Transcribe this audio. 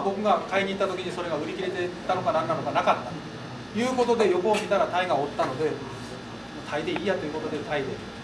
僕が買いに行った時にそれが売り切れてたのか何なのかなかったということで、横を見たらタイがおったので、タイでいいやということでタイで